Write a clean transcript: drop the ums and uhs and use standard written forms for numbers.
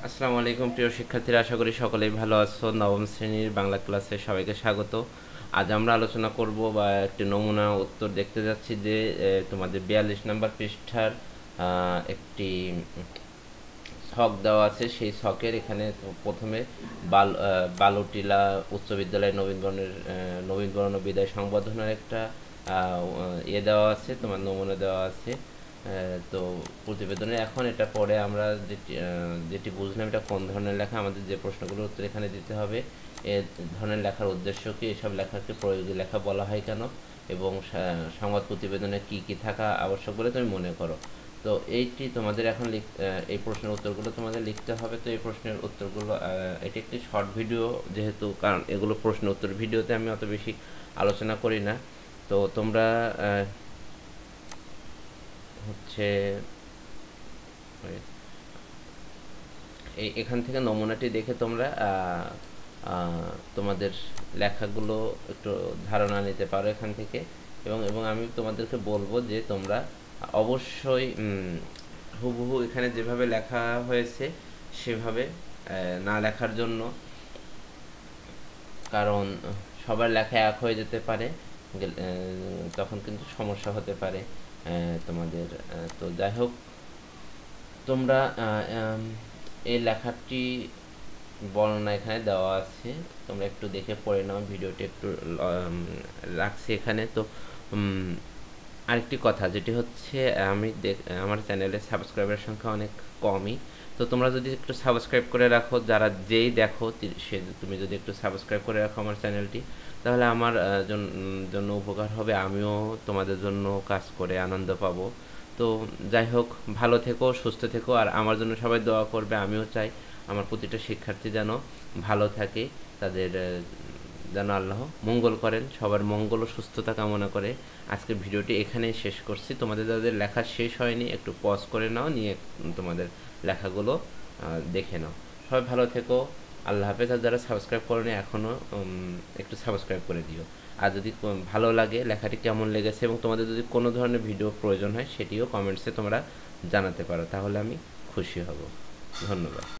আসসালামু আলাইকুম প্রিয় শিক্ষার্থীরা, আশা করি সকলেই ভালো আছো। নবম শ্রেণীর বাংলা ক্লাসে সবাইকে স্বাগত। আজ আমরা আলোচনা করব বা একটি নমুনা উত্তর দেখতে যাচ্ছি যে তোমাদের 42 নম্বর পৃষ্ঠার একটি ছক দেওয়া আছে। সেই ছকের এখানে প্রথমে বালুটিলা উচ্চ বিদ্যালয় নবীনবরণ ও বিদায় সংবর্ধনার একটা দেওয়া আছে, তোমার নমুনা দেওয়া আছে। তো প্রতিবেদনে এখন এটা পরে আমরা যেটি বুঝলাম এটা কোন ধরনের লেখা, আমাদের যে প্রশ্নগুলোর উত্তর এখানে দিতে হবে। এ ধরনের লেখার উদ্দেশ্য কি, এসব লেখাকে প্রয়োগী লেখা বলা হয় কেন, এবং সংবাদ প্রতিবেদনে কি কি থাকা আবশ্যক বলে তুমি মনে করো। তো এইটি তোমাদের এখন এই প্রশ্নের উত্তরগুলো তোমাদের লিখতে হবে। তো এই প্রশ্নের উত্তরগুলো এটি একটি শর্ট ভিডিও যেহেতু, কারণ এগুলো প্রশ্ন উত্তর ভিডিওতে আমি অত বেশি আলোচনা করি না। তো তোমরা হচ্ছে এখান থেকে নমুনাটি দেখে তোমরা তোমাদের লেখাগুলো একটু ধারণা নিতে পারো এখান থেকে। এবং এবং আমি তোমাদেরকে বলবো যে তোমরা অবশ্যই হুবহু এখানে যেভাবে লেখা হয়েছে সেভাবে না লেখার জন্য, কারণ সবার লেখা এক হয়ে যেতে পারে, তখন কিন্তু সমস্যা হতে পারে তোমাদের। তো যাই হোক, তোমরা এই লেখাটি বর্ণনা এখানে দেওয়া আছে, তোমরা একটু দেখে পড়ে নাও। ভিডিওটি একটু রাখছি এখানে। তো আরেকটি কথা যেটি হচ্ছে, আমার চ্যানেলে সাবস্ক্রাইবার সংখ্যা অনেক কমই। তো তোমরা যদি একটু সাবস্ক্রাইব করে রাখো, যারা যেই দেখো তুমি যদি একটু সাবস্ক্রাইব করে রাখো আমার চ্যানেলটি, তাহলে আমার জন্য উপকার হবে, আমিও তোমাদের জন্য কাজ করে আনন্দ পাবো। তো যাই হোক, ভালো থেকো, সুস্থ থেকো, আর আমার জন্য সবাই দোয়া করবে। আমিও চাই আমার প্রতিটা শিক্ষার্থী যেন ভালো থাকে, তাদের যেন আল্লাহ মঙ্গল করেন, সবার মঙ্গল ও সুস্থতা কামনা করে আজকের ভিডিওটি এখানেই শেষ করছি। তোমাদের যাদের লেখা শেষ হয়নি একটু পজ করে নাও, নিয়ে তোমাদের লেখাগুলো দেখে নাও। সবাই ভালো থেকো, আল্লাহ হাফেজ। আর যারা সাবস্ক্রাইব করেনি এখনও একটু সাবস্ক্রাইব করে দিও। আর যদি ভালো লাগে, লেখাটি কেমন লেগেছে এবং তোমাদের যদি কোনো ধরনের ভিডিও প্রয়োজন হয় সেটিও কমেন্টসে তোমরা জানাতে পারো, তাহলে আমি খুশি হব। ধন্যবাদ।